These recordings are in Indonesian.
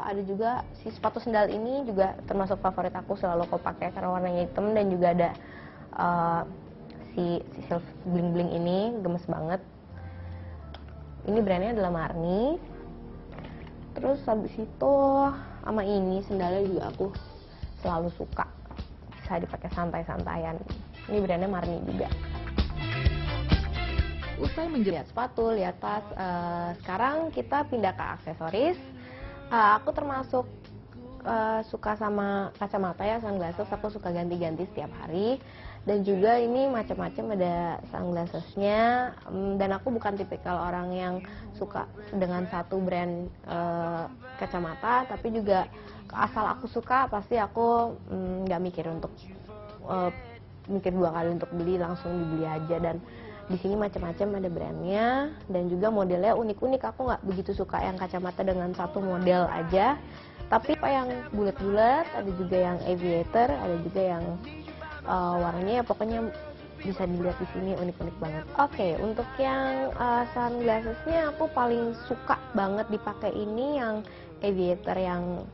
ada juga si sepatu sendal ini juga termasuk favorit aku, selalu aku pakai karena warnanya hitam dan juga ada si silver bling-bling ini, gemes banget. Ini brandnya adalah Marni. Terus habis itu sama ini sendalnya juga aku selalu suka, bisa dipakai santai-santaian. Ini brandnya Marni juga. Usai Lihat sepatu, lihat tas. Sekarang kita pindah ke aksesoris. Aku termasuk suka sama kacamata ya, sunglasses. Aku suka ganti-ganti setiap hari. Dan juga ini macam-macam, ada sunglassesnya. Dan aku bukan tipikal orang yang suka dengan satu brand kacamata, tapi juga asal aku suka pasti aku nggak mikir untuk mikir dua kali untuk beli, langsung dibeli aja. Dan di sini macam-macam ada brandnya dan juga modelnya unik-unik. Aku nggak begitu suka yang kacamata dengan satu model aja, tapi apa yang bulat-bulat, ada juga yang aviator, ada juga yang warnanya ya pokoknya bisa dilihat di sini unik-unik banget. Oke, untuk yang sunglassesnya aku paling suka banget dipakai ini yang aviator yang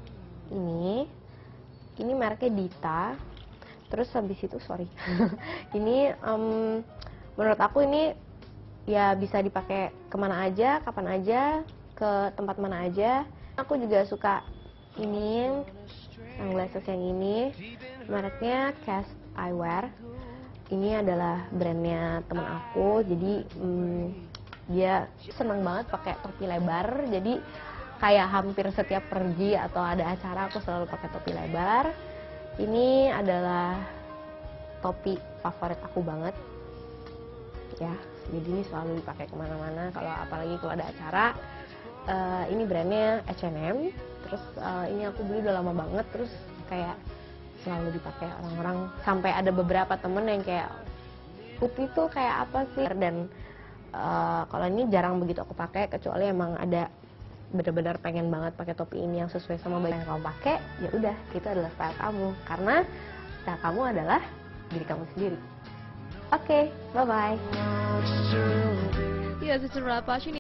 ini mereknya Dita. Terus habis itu ini menurut aku ini ya bisa dipakai kemana aja, kapan aja, ke tempat mana aja. Aku juga suka ini sunglasses yang ini, mereknya Cast Eyewear. Ini adalah brandnya teman aku, jadi dia seneng banget pakai topi lebar. Jadi kayak hampir setiap pergi atau ada acara aku selalu pakai topi lebar. Ini adalah topi favorit aku banget ya, jadi ini selalu dipakai kemana-mana, kalau apalagi kalau ada acara. Ini brandnya H&M. Terus ini aku beli udah lama banget, terus kayak selalu dipakai orang-orang, sampai ada beberapa temen yang kayak, "Putih tuh kayak apa sih?" Dan kalau ini jarang begitu aku pakai, kecuali emang ada benar-benar pengen banget pakai topi ini yang sesuai sama baju yang kamu pakai. Ya udah, itu adalah style kamu, karena style kamu adalah diri kamu sendiri. Oke, bye bye. Ya, secara fashion